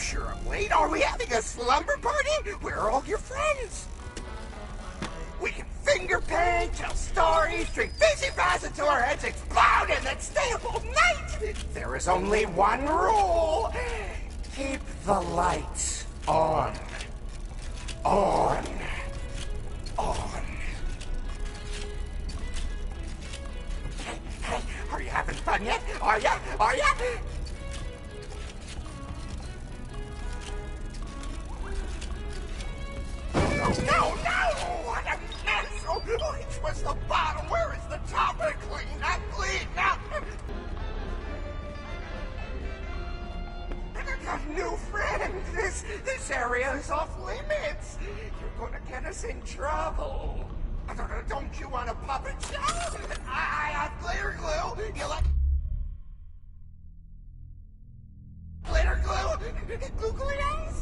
sure I'm late. Are we having a slumber party? Where are all your friends? We can finger paint, tell stories, drink fizzy fast until our heads explode, and then stay up all night. There is only one rule. Keep the lights on. On. On. Hey, are you having fun yet? Are ya? Are ya? No! What a mess! Oh, which was the bottom? Where is the top? Clean up, clean up! And I got new friends. This area is off limits. You're gonna get us in trouble. Don't you want a puppet show? I have glitter glue. You like glitter glue? Googly eyes?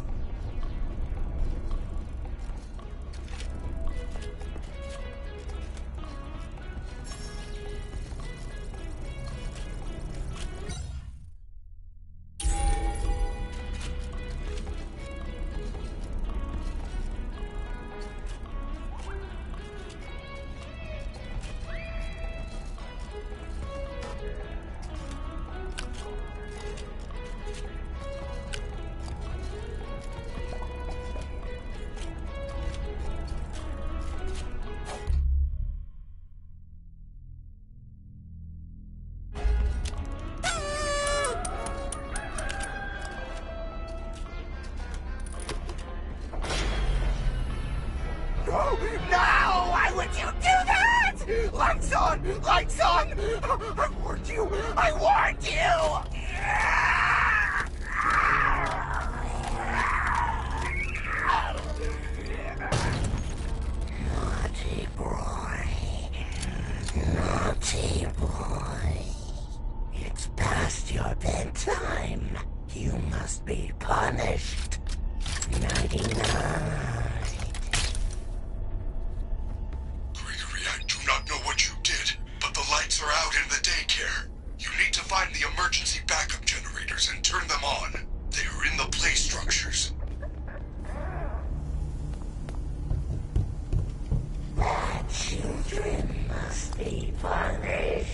No! Why would you do that? Lights on! Lights on! I warned you! I warned you! Naughty boy. Naughty boy. It's past your bedtime. You must be punished. Nighty-night. Are out in the daycare. You need to find the emergency backup generators and turn them on. They are in the play structures. Bad children must be punished.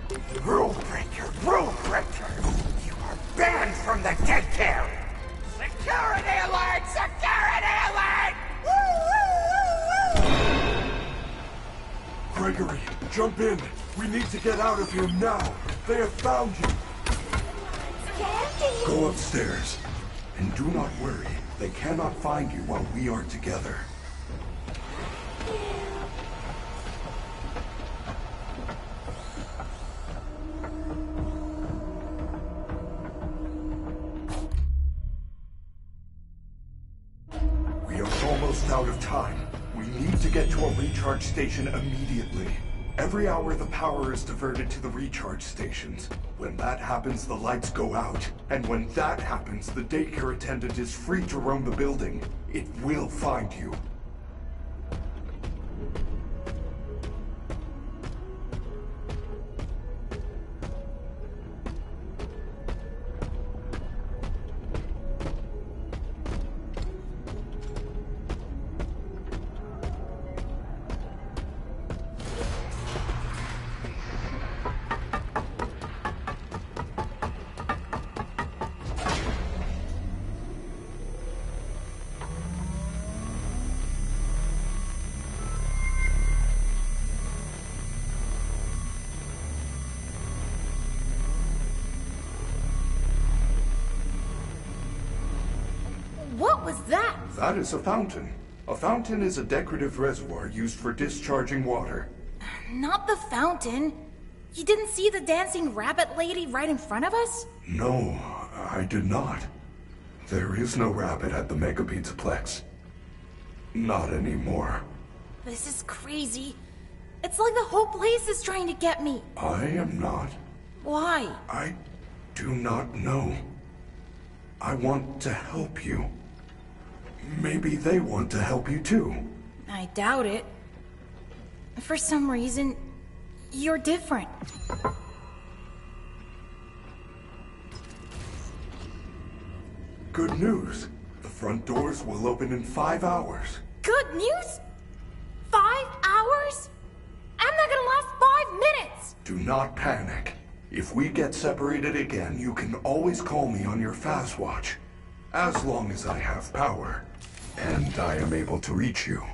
Rule breaker, rule breaker! You are banned from the dead care! Security alert! Security alert! Woo, woo, woo, woo! Gregory, jump in. We need to get out of here now. They have found you. Candy! Go upstairs. And do not worry. They cannot find you while we are together. We are almost out of time. We need to get to a recharge station immediately. Every hour the power is diverted to the recharge stations. When that happens, the lights go out. And when that happens, the daycare attendant is free to roam the building. It will find you. What was that? That is a fountain. A fountain is a decorative reservoir used for discharging water. Not the fountain. You didn't see the dancing rabbit lady right in front of us? No, I did not. There is no rabbit at the Mega Pizzaplex. Not anymore. This is crazy. It's like the whole place is trying to get me. I am not. Why? I do not know. I want to help you. Maybe they want to help you too. I doubt it. For some reason, you're different. Good news. The front doors will open in 5 hours. Good news? 5 hours? I'm not gonna last 5 minutes! Do not panic. If we get separated again, you can always call me on your fast watch. As long as I have power. And I am able to reach you.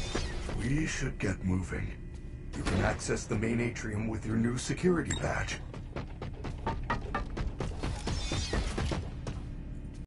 We should get moving. You can access the main atrium with your new security badge.